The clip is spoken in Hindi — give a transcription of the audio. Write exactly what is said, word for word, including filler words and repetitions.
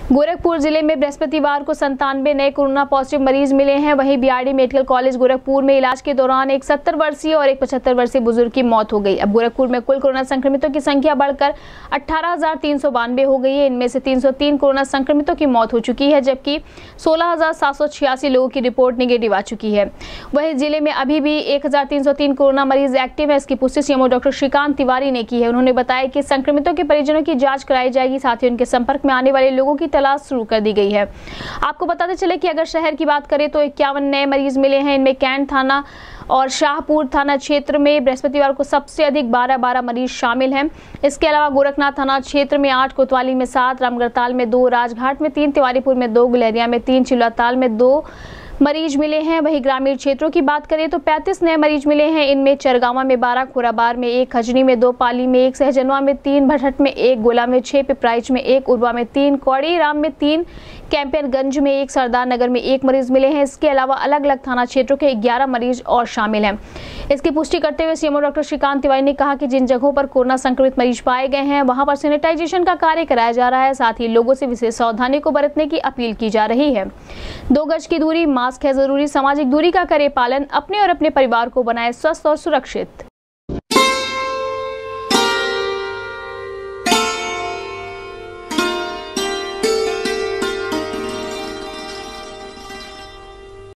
गोरखपुर जिले में बृहस्पतिवार को संतानवे नए कोरोना पॉजिटिव मरीज मिले हैं। वहीं बीआरडी मेडिकल कॉलेज गोरखपुर में इलाज के दौरान एक सत्तर वर्षीय और एक पचहत्तर वर्षीय बुजुर्ग की मौत हो गई। अब गोरखपुर में कुल कोरोना संक्रमितों की संख्या बढ़कर अठारह हजार तीन सौ बानवे हो गई है। इनमें से तीन सौ तीन कोरोना संक्रमितों की मौत हो चुकी है, जबकि सोलह हजार सात सौ छियासी लोगों की रिपोर्ट निगेटिव आ चुकी है। वहीं जिले में अभी भी एक हजार तीन सौ तीन कोरोना मरीज एक्टिव है। इसकी पुष्टि सीएमओ डॉक्टर श्रीकांत तिवारी ने की है। उन्होंने बताया कि संक्रमितों के परिजनों की जाँच कराई जाएगी, साथ ही उनके संपर्क में आने वाले लोगों की तलाश शुरू कर दी गई है। आपको बताते चले कि अगर शहर की बात करें तो इक्यावन नए मरीज मिले हैं। इनमें कैंट थाना और शाहपुर थाना क्षेत्र में बृहस्पतिवार को सबसे अधिक बारह बारह मरीज शामिल हैं। इसके अलावा गोरखनाथ थाना क्षेत्र में आठ, कोतवाली में सात, रामगढ़ताल में दो, राजघाट में तीन, तिवारीपुर में दो, गुलेरिया में तीन, चिल्लाताल में दो मरीज मिले हैं। वहीं ग्रामीण क्षेत्रों की बात करें तो पैंतीस नए मरीज मिले हैं। इनमें चरगावा में बारह, खोराबार में एक, खजनी में दो, पाली में एक, सहजनवा में तीन, भटहट में एक, गोला में छह, पिपराइच में एक, उरवा में तीन, कौड़ी राम में तीन, कैंपियनगंज में एक, सरदार नगर में एक मरीज मिले हैं। इसके अलावा अलग अलग थाना क्षेत्रों के ग्यारह मरीज और शामिल हैं। इसकी पुष्टि करते हुए सीएमओ डॉक्टर श्रीकांत तिवारी ने कहा कि जिन जगहों पर कोरोना संक्रमित मरीज पाए गए हैं वहां पर सैनिटाइजेशन का कार्य कराया जा रहा है। साथ ही लोगों से विशेष सावधानी को बरतने की अपील की जा रही है। दो गज की दूरी, मास्क है जरूरी, सामाजिक दूरी का करे पालन, अपने और अपने परिवार को बनाए स्वस्थ और सुरक्षित।